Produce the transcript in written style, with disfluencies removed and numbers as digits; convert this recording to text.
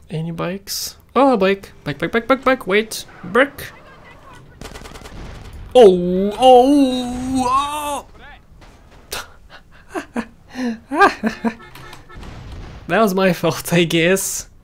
Any bikes? Oh, a bike. Bike. Wait. Brick. Oh. That was my fault, I guess.